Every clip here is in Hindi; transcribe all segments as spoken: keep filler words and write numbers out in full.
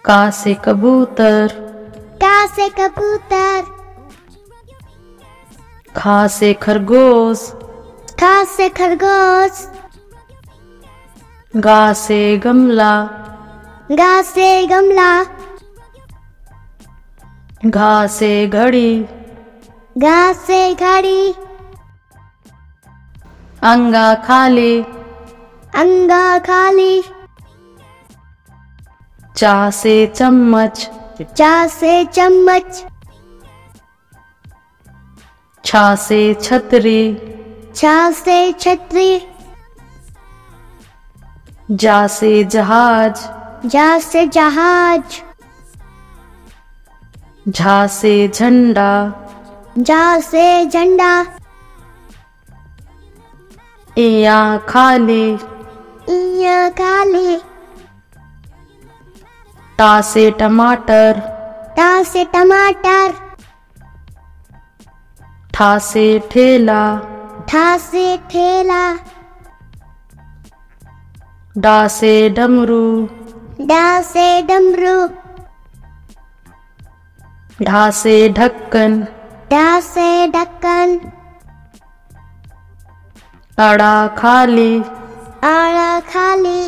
का से कबूतर, का से कबूतर। खा से खरगोश, खा से खरगोश। गा से गमला, गा से गमला। घा से घड़ी, गा से घड़ी। अंगा खाली, अंगा खाली। चा से चम्मच, चा से चम्मच। छा से छतरी, छा से छतरी। जा से जहाज, जा से जहाज। झा से झंडा, जा से झंडा। इया खाली, इया खाली। टा से टमाटर, टा से टमाटर। ठा से ठेला, ठा से ठेला। डा से डमरू, डा से डमरू। ढा से ढक्कन, डा से ढक्कन। अड़ा खाली, आड़ा खाली।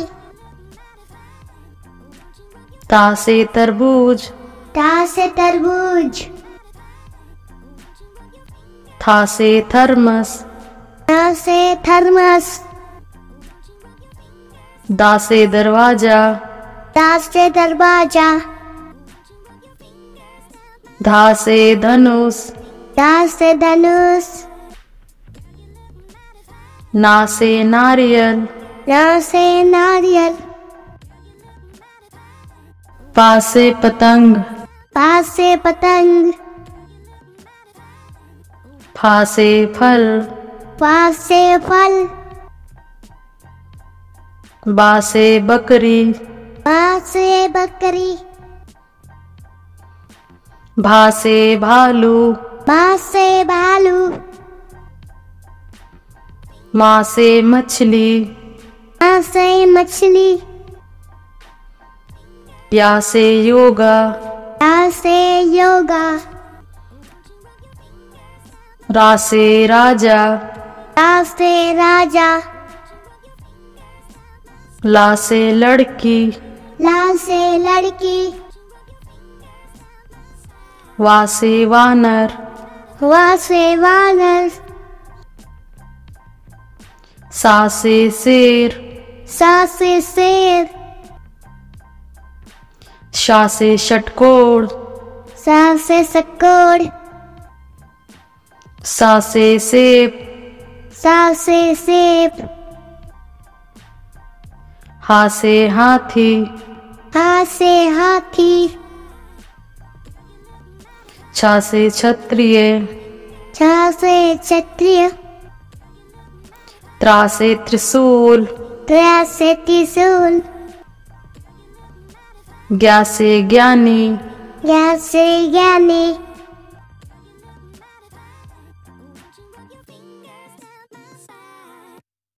ता से तरबूज, ता से तरबूज। था से थर्मस, ता से थर्मस। दा से दरवाजा, दा से दरवाजा। धा से धनुष, दा से धनुष। ना से नारियल, ना से नारियल। पा से पतंग, पा से पतंग। फा से फल, फा से फल। बा से बकरी, बा से बकरी। भा से भालू, बा से भालू। माँ से मछली, माँ से मछली। या से योगा, या से योगा। रा से राजा, रा से राजा। ला से लड़की, ला से लड़की। वा से वानर, वा से वानर। सा से शेर, सा से शेर। शा से षटकोण, सा से षटकोण। सा से सेब, सा से सेब। हा से हाथी, हा से हाथी। छा से क्षत्रिय, छा से क्षत्रिय। त्रा से त्रिशूल, त्रा से त्रिशूल। ज्ञा से ज्ञानी, ज्ञा से ज्ञानी।